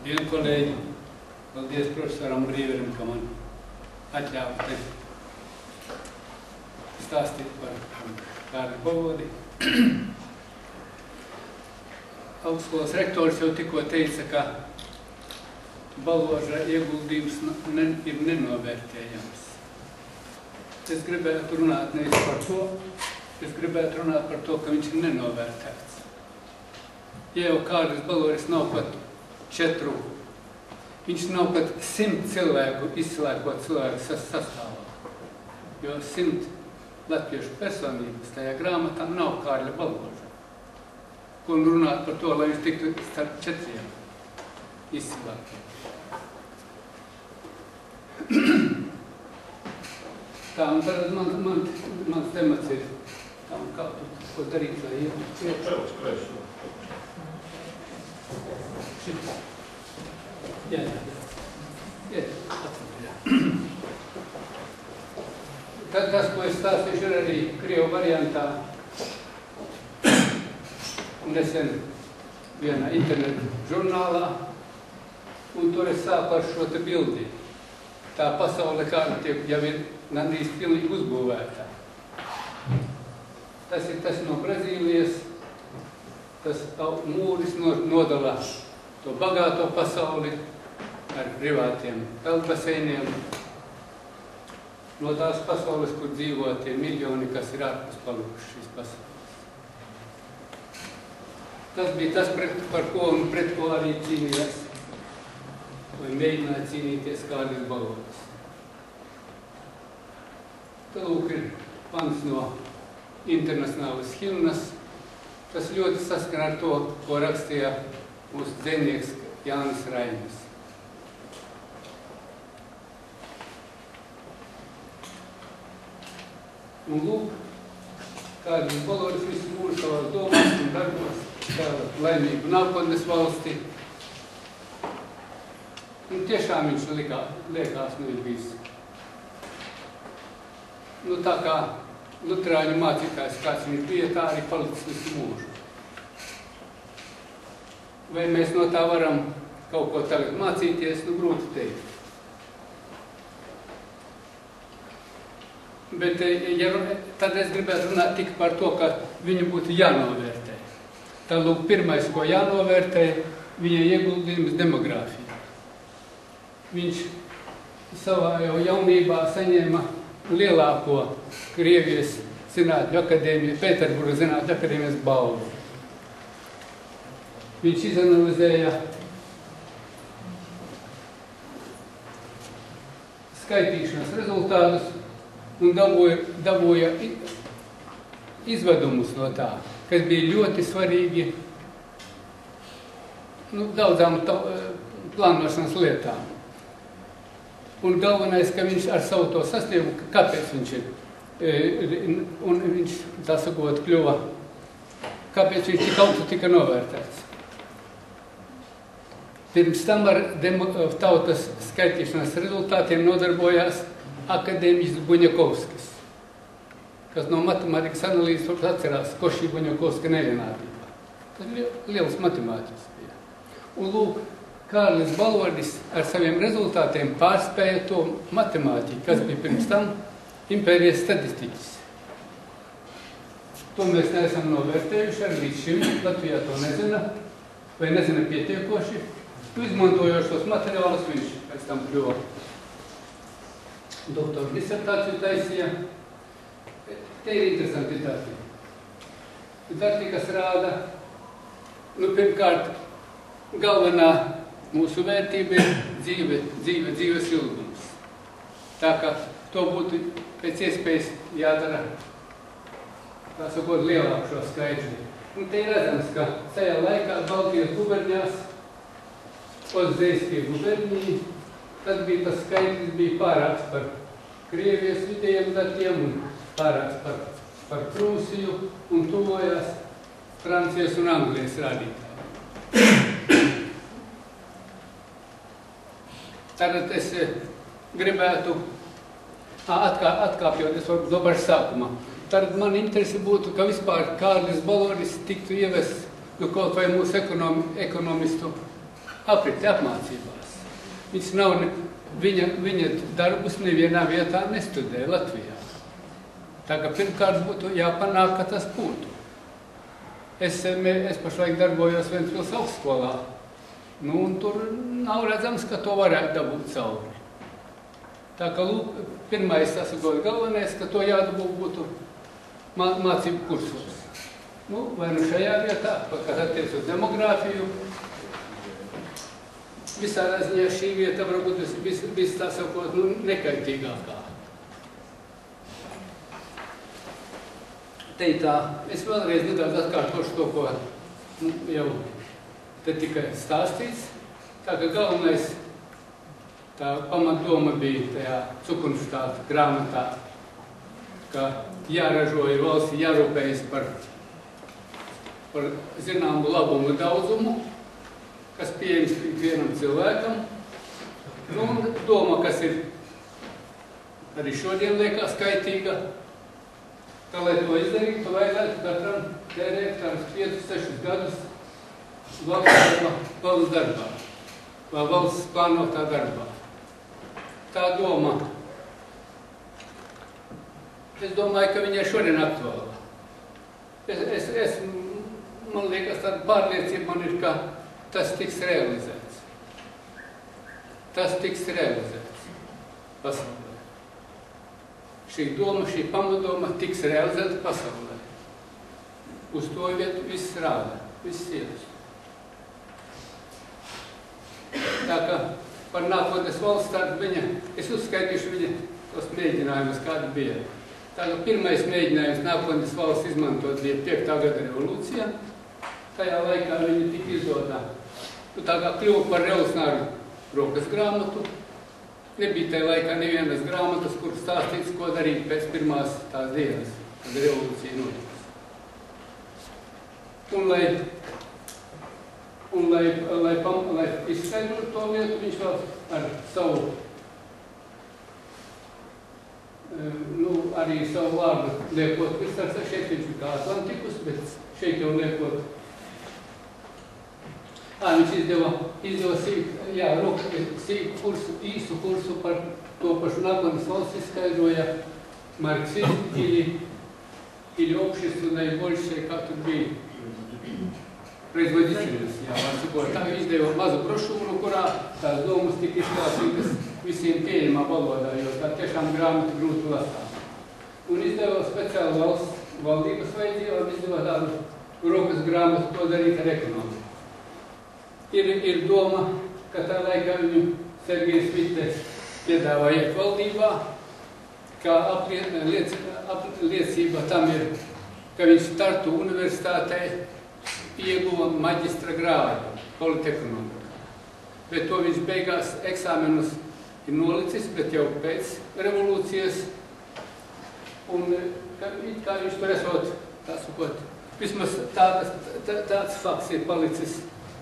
Labdien, kolēģi! Paldies profesoram Brīverim, ka man atļāva te stāstīt par Kārli Balodi. Augstskolas rektors jau tikko teica, ka Balodža ieguldījums ir nenovērtējams. Es gribētu runāt nevis par to, es gribētu runāt par to, ka viņš ir nenovērtēts. Ja jau Kārlis Balodis nav pat 4, viņš nav pat 100 cilvēku izslēgot cilvēku sastāvā, jo 100 latviešu personības tajā grāmatā nav Kārļa Balodža. Un runāt par to, lai viņš tiktu starp 4 izslēgtiem. Tā, un tad mans temats ir tā, un kā tu ko darīt, lai iet. Šitā. Jā. Iet, atpakaļ. Tad tas, ko es stāstīšu, ir arī krievu variantā nesen vienā internetu žurnālā, un tur es sāku ar šo te bildi. Tā pasaule kāda tiek jau ir gandrīz pilnīgi uzbūvētā. Tas ir tas no Brazīlijas, tas mūris nodala to bagāto pasauli ar privātiem peldbaseiniem, no tās pasaules, kur dzīvo tie miljoni, kas ir ārpus palikuši šīs pasaules. Tas bija tas, par ko un pret ko arī cīnījās, vai mēģināja cīnīties Kārlis Balodis. Tad lūk ir pants no internacionālas himnas. Tas ļoti saskana ar to, ko rakstīja mūsu dzejnieks Jānis Rainis. Un lūk, Kārlis Balodis visu mūžu savās domās un darbos tādu laimīgu nākotnes valsti. Un tiešām viņš liekas, ir bijis. Tā kā luterāņu mācītājs, kāds viņš bija, tā arī palicis visu mūžu. Vai mēs no tā varam kaut ko tagad mācīties, grūti teikt. Bet tad es gribētu runāt tik par to, ka viņu būtu jānovērtē. Tā lūk, pirmais, ko jānovērtē, viņa ieguldījums demogrāfijā. Viņš savā jau jaunībā saņēma lielāko Krievijas zinātņu akadēmiju, Pēterburgas zinātņu akadēmijas balvu. Viņš izanalizēja skaitīšanas rezultātus un dabūja izvedumus no tā, kas bija ļoti svarīgi daudzām plānošanas lietām. Un galvenais, ka viņš ar savu to sasniegumu, kāpēc viņš ir, un viņš, tā sakot, kļuva, kāpēc viņš tik augstu tika novērtēts. Pirms tam ar tautas skaitīšanas rezultātiem nodarbojās akadēmiķis Buņakovskis, kas no matemātikas analīzes atcerās Košī Buņakovska nevienādībā. Tas liels matemātiķis bija. Un lūk, Kārlis Balodis ar saviem rezultātiem pārspēja to matemātiku, kas bija pirms tam impērijas statistiķis. To mēs neesam novērtējuši arī līdz šim. Latvijā to nezina, vai nezina pietiekoši. Izmantojot šos materiālus, viņš pēc tam kļuva doktora disertāciju taisīja. Te ir interesanti dati. Dati, kas rāda, pirmkārt, galvenā mūsu vērtība ir dzīves ilgums. Tā kā to būtu pēc iespējas jādara, tā sakot, lielāku šo skaitli. Un te ir redzams, ka tajā laikā Baltijas guberņās, Odzejskie guberniji, tad bija tas skaitlis bija pārāks par Krievijas vidējiem datiem un pārāks par Prūsiju un tuvojās Francijas un Anglijas rādītāji. Tagad es gribētu, atkāpjoties varbūt no paša sākumā, tad man interesi būtu, ka vispār Kārlis Balodis tiktu ievests kaut vai mūsu ekonomistu apriti apmācībās. Viņa darbus nevienā vietā nestudē Latvijā. Tā kā pirmkārt būtu jāpanāk, ka tas būtu. Es pašlaik darbojos Ventspils augstskolā, un tur nav redzams, ka to varētu dabūt cauri. Tā kā, lūk, pirmais, tas ir galvenais, ka to jādabū būtu mācību kursos. Vai šajā vietā, kad attiec uz demogrāfiju, visādā ziņā šī vieta varbūt viss tā sakot, nekaitīgākā. Te tā, es vēlreiz nedaudz atkārtošu to, ko jau te tikai stāstīts. Tā kā galvenais, tā pamatdoma bija tajā Cukurštāta grāmatā, ka jāražo ir valsts jārūpējas par zināmu labumu daudzumu, kas pieejams ikvienam cilvēkam. Un doma, kas ir arī šodien liekas kaitīga, ka, lai to izdarītu, vajadzētu katram tērēt kādus 5-6 gadus valsts darbā, vai valsts plānotā darbā. Tā doma, es domāju, ka viņai šodien aktuāla. Man liekas, tāda pārliecība man ir, ka tas tiks realizēts. Tas tiks realizēts pasaulē. Šī doma, šī pamatdoma tiks realizēta pasaulē. Uz to vietu viss rāda, viss iedus. Tā kā par nākotnes valsts tādu viņa, es uzskaitīšu viņa tos mēģinājumus, kādi bija. Tā kā pirmais mēģinājums nākotnes valsts izmantot bija 5. gada revolūcijā. Tajā laikā viņa tika izdotā. Tā kā kļuva par revolucionāru rokas grāmatu. Nebija tajā laikā nevienas grāmatas, kur stāstīts, ko darīt pēc pirmās tās dienas, kad revolūcija notiks. Lai izskaidrotu to lietu, viņš vēl ar savu, arī savu vārdu liekot, šeit viņš ir kā Atlantikus, bet šeit jau liekot. Viņš izdeva sīku kursu, īsu kursu par to pašu nākotnes valsts izskaidroja marksizmu или общественное большее, kā tur bija. Производительность, tā izdeva mazu brošūru, kurā tās domas tika izklāstītas visiem pieejamā valodā, jo tā tiešām grāmata grūti lasām. Un izdeva speciāli valsts valdības vajadzībām, izdeva tādu rokas grāmatu, ko darīt ar ekonomiku. Ir doma, ka tā laikā viņu Sergejs Vites piedāvāja valdībā, kā liecība tam ir, ka viņš Tartu universitātē ieguva maģistra grādu politekonomikā. Bet to viņš beigās eksāmenus ir nolicis, bet jau pēc revolūcijas. Un kā viņš tur esot, tā sakot, vismaz tāds fakts ir palicis.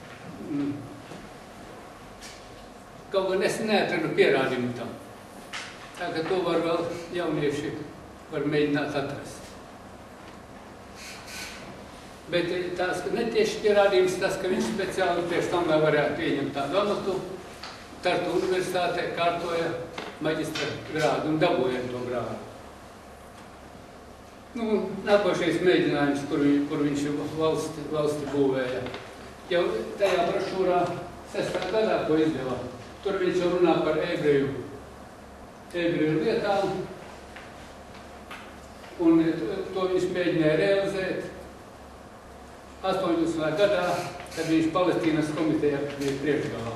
Kaut gan es neatradu pierādījumu tam. Tā ka to var vēl jaunieši var mēģināt atrast. Bet tās netieši pierādījums tas, ka viņš speciāli priekš tam, lai varētu ieņemt tādu amatu, Tartu universitātē kārtoja maģistra grādu un dabūja to grādu. Nākošais mēģinājums, kur viņš valsti būvēja. Jau tajā brošūrā 6. gadā, ko izdeva, tur viņš jau runā par ebreju lietām, un to viņš mēģināja realizēt 18. gadā, kad viņš Palestīnas komitejā bija priekšgalā.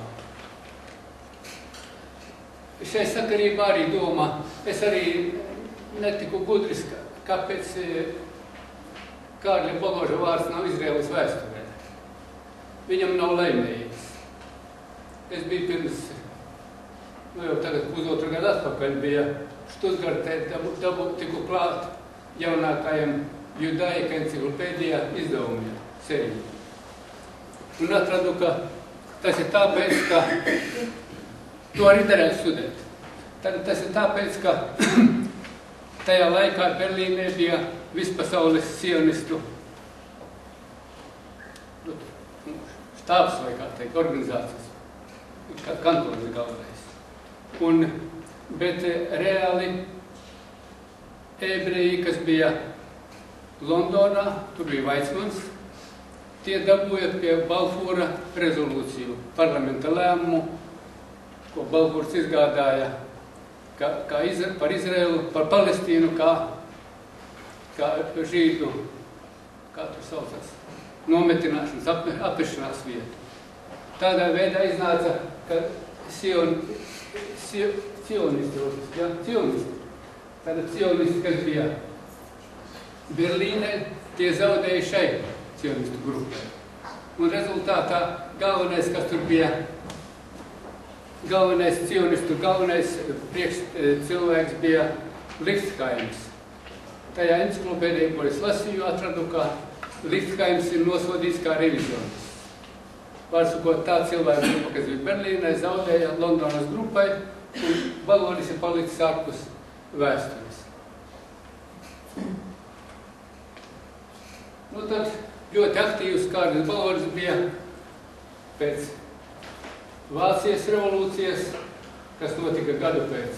Šai sakarībā arī domā, es arī netiku gudris, kāpēc Kārļa Položa vārds nav Izraēlas vēsturē. Viņam nav laimējis. Es biju pirms, jau tagad pusotru gadu atpakaļ bija Štutgartē, tiku klāt jaunākajam Judaika enciklopēdijā izdevumiem, seriju. Un atradu, ka tas ir tāpēc, ka to arī darētu studēt. Tas ir tāpēc, ka tajā laikā Berlīnē bija vispasaules sionistu štābs vai kā teikt, organizācijas. kantons galvenais. Bet reāli ebreji, kas bija Londonā, tur bija Vaicmans, tie dabūja pie Balfūra rezolūciju, parlamenta lēmumu, ko Balfūrs izgādāja par Izraelu, par Palestīnu, kā žīdu, kā tur saucas, nometināšanas, apmešanās vietu. Tādā veidā iznāca, ka cionisti, kas bija Berlīnē, tie zaudēja šai cionistu grupai. Un rezultātā galvenais, kas tur bija, galvenais cilvēks bija Lichtskaims. Tajā enciklopēdijā, ko es lasīju, atradu, ka Lichtskaims ir nosodīts kā revizionists. Vārdsakot, tā cilvēka grupa, kas bija Berlīnē, zaudēja Londonas grupai, un Balodis ir palicis ārpus vēstures. Tad ļoti aktīvs Kārlis Balodis bija pēc Vācijas revolūcijas, kas notika gadu pēc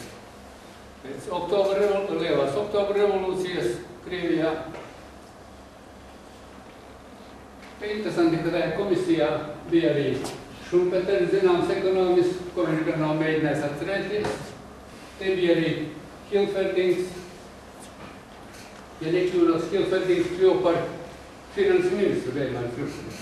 lielās oktobra revolūcijas Krievijā. Interesanti, ka tajā komisijā bija arī Šumpeteris, zināms ekonomists, ko viņš gan nav mēģinājis atcerēties. Te bija arī Hilferdings. Ja nekļūdos, Hilferdings kļuva par finansu ministru Veimāras Republikā.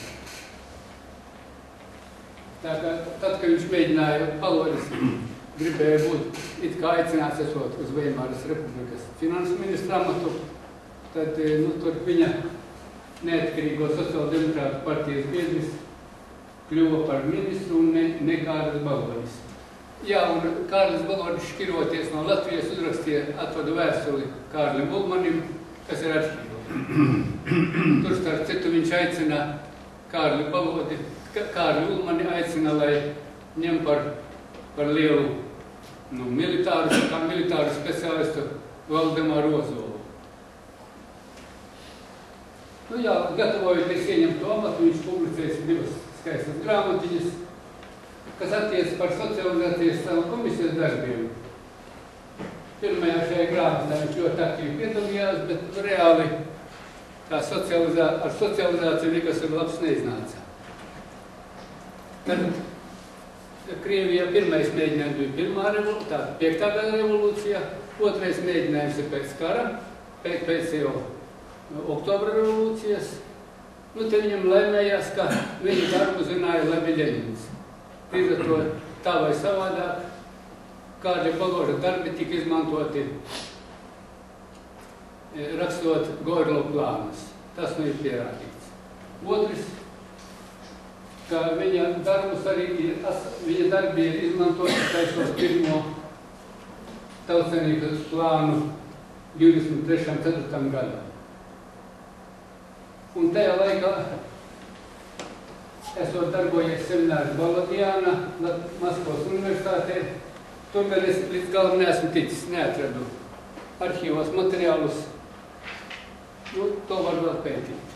Tā kā tad, kad viņš mēģināja Balodis, gribēja būt it kā aicināts esot uz Veimāras Republikas finansu ministru amatu, tad tur viņa neatkarīgo sociāldemokrātu partijas biedris kļuva par ministru un ne Kārlis Balodis. Jā, un Kārlis Balodis šķiroties no Latvijas uzrakstīja atvadu vēstuli Kārlim Ulmanim, kas ir arhīvā. Tur starp citu viņš aicina Kārli Ulmani aicina, lai ņem par lielu militāru speciālistu Valdemaru Ozolu. Gatavojoties ieņemt to amatu, viņš publicēs 2 skaistas grāmatiņas, kas attiec par socializācijas komisijas darbiem. Pirmajā šajā grāmatā viņš ļoti aktīvi piedalījās, bet reāli ar socializāciju nekas ir labs neiznāca. Tad Krievijā pirmais mēģinājums bija pirmā revolūcija, 5. gada revolūcija, otrais mēģinājums ir pēc kara, pēc jau oktobra revolūcijas. Te viņam laimējās, ka viņa darbu zināja labi Ļeņins. Līdz ar to tā vai savādāk, Kārļa Balodža darbi tika izmantoti rakstot Goirlo plānus. Tas ir pierādīts. Otrs, ka viņa darbi ir izmantoti taisot pirmo tautsaimniecības plānu 23.4. gadā. Un tajā laikā esot darbojies seminārs Balodijāna, Maskavas universitātē. Tur gan es līdz galam neesmu ticis, neatradu arhīvos materiālus. To var vēl pētīt.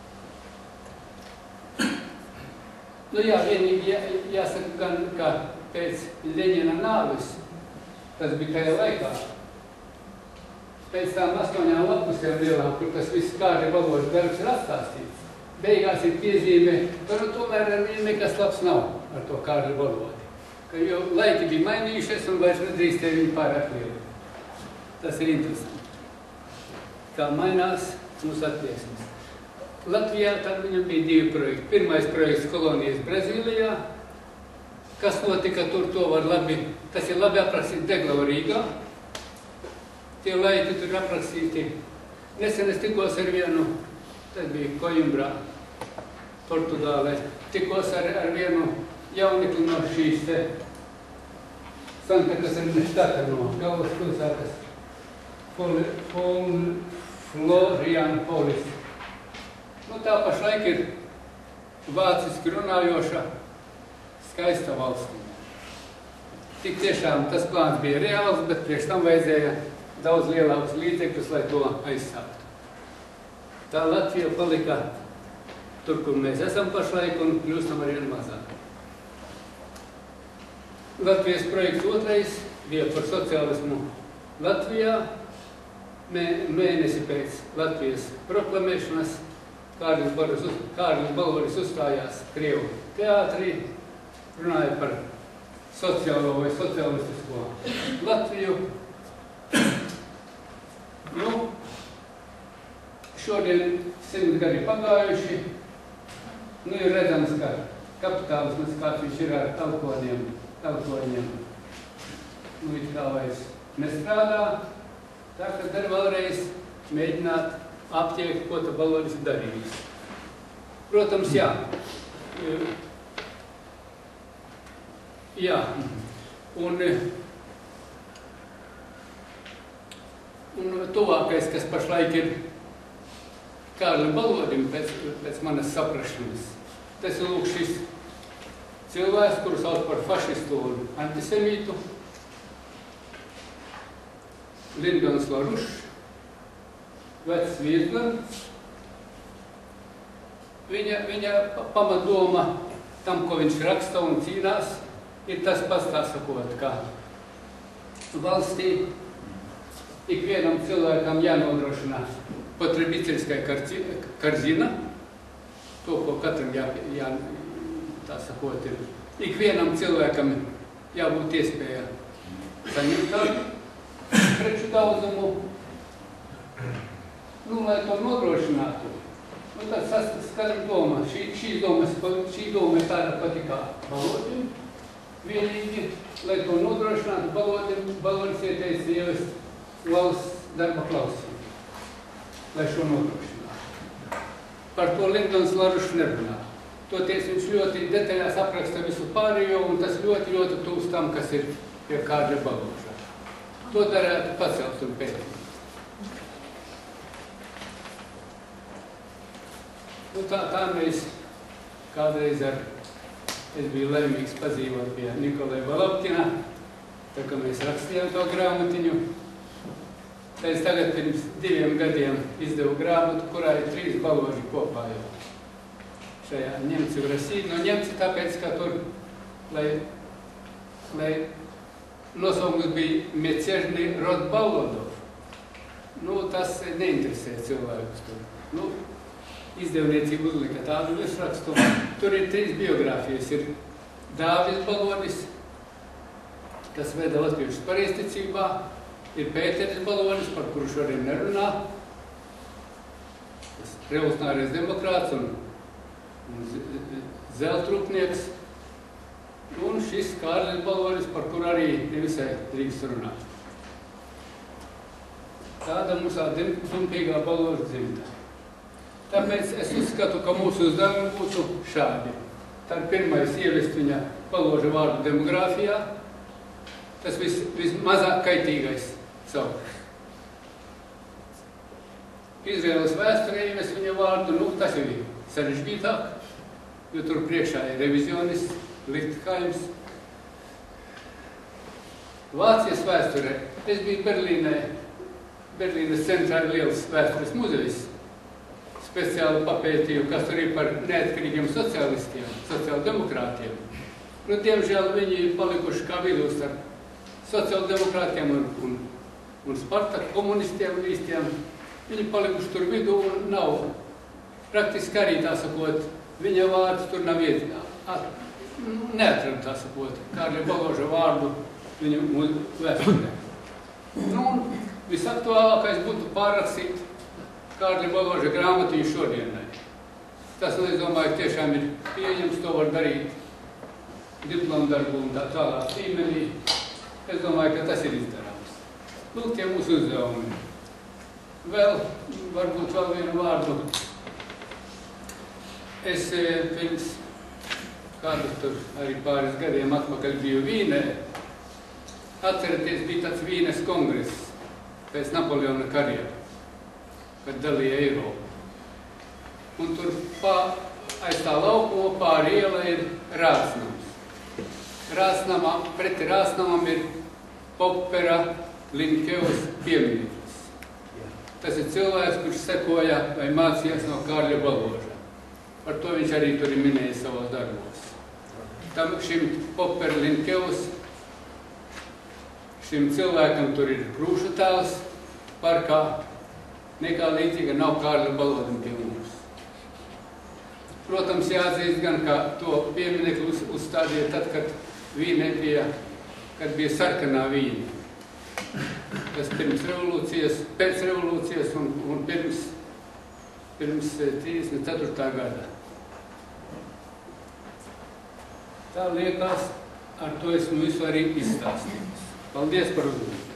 Vienīgi jāsaka gan, ka pēc Ļeņina nāves, tas bija tajā laikā, pēc tām 8 lapusēm lielām, kur tas viss Kārļa Balodža darbs ir atstāstīts, beigās ir piezīme, ka tomēr ar viņu nekas labs nav ar to Kārļa Balodžu. Jo laiki bija mainījušies un vairs nedrīkstēja viņu pārāk lielu. Tas ir interesanti. Kā mainās mūsu attieksmes. Latvijā tad viņam bija 2 projekti. Pirmais projekts kolonijas Brazīlijā. Kas notika tur, to var labi, tas ir labi aprakstīti Deglava Rīgā. Tie laiki tur ir aprakstīti. Nesen es tikos ar vienu, tas bija Koimbrā, Portugālē, tikos ar vienu jaunekli no šīs te Santa Catarina štata no galvas pilsētas Florianpolis. Tā pašlaik ir vāciski runājoša skaista valstiņa. Tik tiešām tas plāns bija reāls, bet priekš tam vajadzēja daudz lielākus līdzekļus, lai to aizsāktu. Tā Latvija palika tur, kur mēs esam pašlaik, un kļūstam arī mazāk. Latvijas projekts otrais bija par sociālismu Latvijā. Mēnesi pēc Latvijas proklamēšanas Kārlis Balodis uzstājās Krievu teātrī, runāja par sociālo vai socialistisko Latviju. Nu, šodien 100 gadi pagājuši, nu ir redzams, ka kapitālisms, kāds viņš ir ar elkoņiem, nu it kā vairs nestrādā, tā ka dar vēlreiz mēģināt aptiekt, ko ta Balodis darījis. Protams, jā. Jā. Un tuvākais, kas pašlaik ir Kārlim Balodim pēc manas saprašanas, tas ir lūk šis cilvēks, kuru sauc par fašistu un antisemītu, Lindons Larušs, vecs Viesglans. Viņa pamatdoma tam, ko viņš raksta un cīnās, ir tas pats, tā sakot, ka valstī ikvienam cilvēkam jānodrošina potrебительская корзина, to, ko katram tā sakot, ir. Ikvienam cilvēkam jābūt iespēja saņemt tādu preču daudzumu, nu, lai to nodrošinātu. Nu, tad skaram doma, šī doma ir tāda pati kā Balodim. Vienīgi, lai to nodrošinātu, Balodis ieteica ievest valsts darba klausumu, lai šo nodrošinātu. Par to Lindons Larušs nerunā. Toties viņš ļoti detaļās apraksta visu pārējo, un tas ļoti tūs tam, kas ir pie Kārļa Baloža. To darētu pacelt un pētīt. Nu, tā mēs kādreiz es biju laimīgs padzīvot pie Nikolai Balapkina, tā kā mēs rakstījām to grāmatiņu. Es tagad pirms 2 gadiem izdevu grāmatu, kurā ir 3 Baloži kopā jau. Šajā Ņemci v Rasī. No Ņemci tāpēc, ka tur, lai nosaukums bija Mieciežni rod Balodov. Nu, tas neinteresē cilvēkus tur. Nu, izdevniecība uzlika tādu virsrakstu. Tur ir 3 biogrāfijas. Ir Dāvis Balodis, kas veda latviešus pareizticībā, ir Pēteris Balodis, par kuru šodien nerunā, tas revolucionārais demokrāts un zeltrūpnieks, un šis Kārlis Balodis, par kuru arī nevisai drīkst runāt. Tāda mums dumpīgā Baloža dzimta. Tāpēc es uzskatu, ka mūsu uzdevumi būtu šādi. Tā ir pirmais ievest viņa Baloža vārdu demogrāfijā. Tas vismazāk kaitīgais sauklis. Izraēlas vēsturē ievest viņa vārdu, nu, tas ir sarežģītāk, jo tur priekšā ir revizionists, Lichtheims. Vācijas vēsturē. Es biju Berlīnes centrā ir liels vēstures muzejs. Speciāli papētīju, kas tur ir par neatkarīgiem sociālistiem, sociāldemokrātiem. Nu, diemžēl viņi ir palikuši kā vidus ar sociāldemokrātiem un Spartak komunistiem un īstiem. Viņi palikuši tur vidū un nav. Praktiski arī, tā sakot, viņa vārds tur nav neatram, tā sakot, Kārļa Baloža vārdu viņa vēsturē. Nu, visaktuālākais būtu pārrakstīt Kārļa Baloža grāmatiņu šodienai. Tas, es domāju, tiešām ir pieejams, to var darīt diplomdarbu un tā tālāk līmenī. Es domāju, ka tas ir izdarāms. Lūk, tie mūsu uzdevumi. Varbūt vēl vienu vārdu. Es pirms kādu tur arī pāris gadiem atpakaļ biju Vīnē. Atceraties, bija tāds Vīnes kongress pēc Napoleona kariem, kad dalīja Eiropu. Un tur aiz tā laukuma pāri iela ir Rādsnams. Preti Rādsnamam ir Popera Linkevas piemineklis. Tas ir cilvēks, kurš sekoja vai mācījās no Kārļa Baloža. Par to viņš arī tur ir minējis savos darbos. Šim Popera Linkevas šim cilvēkam tur ir krūšu tēls parkā, nekā līdzīga nav Kārļa Balodim pie mums. Protams, jāatzīst gan, ka to pieminekli uzstādīja tad, kad vīnē bija, kad bija sarkanā vīna. Tas pirms revolūcijas, pēc revolūcijas un pirms 34. gadā. Tā liekas, ar to esmu visu arī izstāstījis. Paldies par uzmanību.